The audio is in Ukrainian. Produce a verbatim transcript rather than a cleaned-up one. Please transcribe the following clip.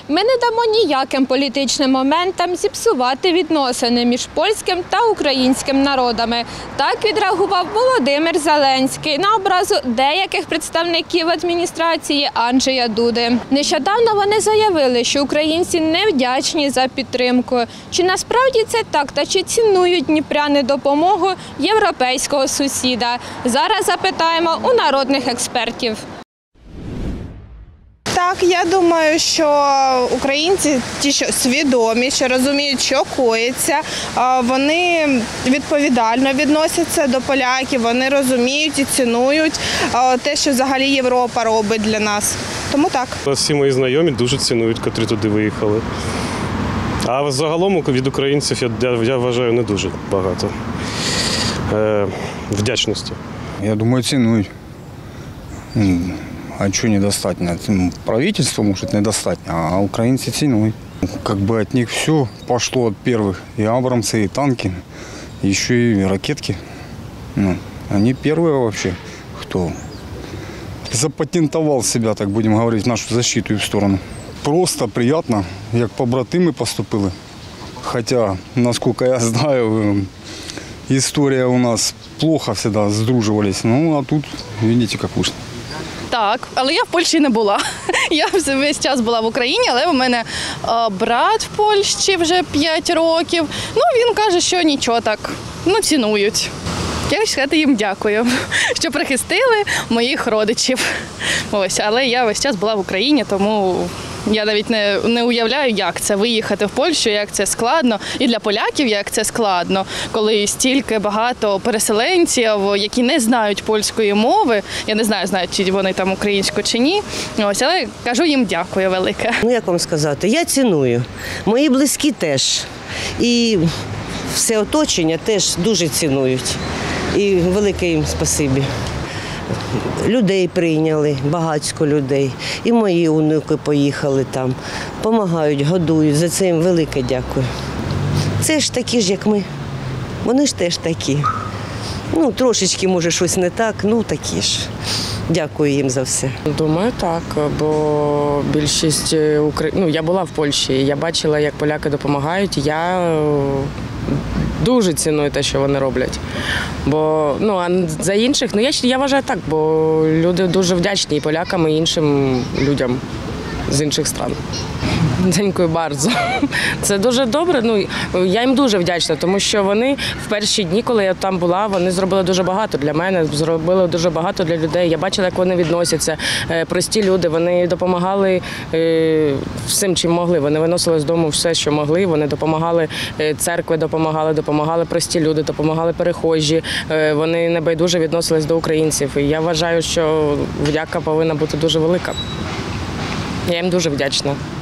Ми не дамо ніяким політичним моментам зіпсувати відносини між польським та українським народами. Так відреагував Володимир Зеленський на образу деяких представників адміністрації Анджея Дуди. Нещодавно вони заявили, що українці невдячні за підтримку. Чи насправді це так та чи цінують дніпряни допомогу європейського сусіда? Зараз запитаємо у народних експертів. Так, я думаю, що українці, ті, що свідомі, що розуміють, що коїться, вони відповідально відносяться до поляків, вони розуміють і цінують те, що взагалі Європа робить для нас. Тому так. Всі мої знайомі дуже цінують, котрі туди виїхали. А загалом від українців, я, я вважаю, не дуже багато е, вдячності. Я думаю, цінують. А что недостаточно? Правительство может недостаточно, а украинцы ценуют. Как бы от них все пошло от первых. И абрамсы, и танки, еще и ракетки. Ну, они первые вообще, кто запатентовал себя, так будем говорить, в нашу защиту и в сторону. Просто приятно, як побратими поступили. Хотя, насколько я знаю, история у нас плохо всегда сдруживались. Ну, а тут, видите, как вышло. Так, але я в Польщі не була. Я весь час була в Україні, але у мене брат в Польщі вже п'ять років. Ну, він каже, що нічого так, ну, цінують. Я сказати їм дякую, що прихистили моїх родичів. Ось, але я весь час була в Україні, тому я навіть не, не уявляю, як це виїхати в Польщу, як це складно. І для поляків, як це складно, коли стільки багато переселенців, які не знають польської мови. Я не знаю, знають, чи вони там українську чи ні. Ось, але кажу їм дякую велике. Ну, як вам сказати, я ціную. Мої близькі теж. І все оточення теж дуже цінують. І велике їм спасибі. Людей прийняли, багатько людей. І мої онуки поїхали там, допомагають, годують. За це їм велике дякую. Це ж такі ж, як ми. Вони ж теж такі. Ну, трошечки, може, щось не так, ну такі ж. Дякую їм за все. Думаю, так, бо більшість Украї... ну, я була в Польщі, я бачила, як поляки допомагають. Я дуже ціную те, що вони роблять. Бо, ну, а за інших, ну, я, я вважаю так, бо люди дуже вдячні і полякам, і іншим людям з інших стран. Дякую bardzo. Це дуже добре. Ну, я їм дуже вдячна, тому що вони в перші дні, коли я там була, вони зробили дуже багато для мене, зробили дуже багато для людей. Я бачила, як вони відносяться. Прості люди, вони допомагали всім, чим могли. Вони виносили з дому все, що могли. Вони допомагали церкви, допомагали, допомагали прості люди, допомагали перехожі. Вони небайдуже відносились до українців. І я вважаю, що вдяка повинна бути дуже велика. Я їм дуже вдячна.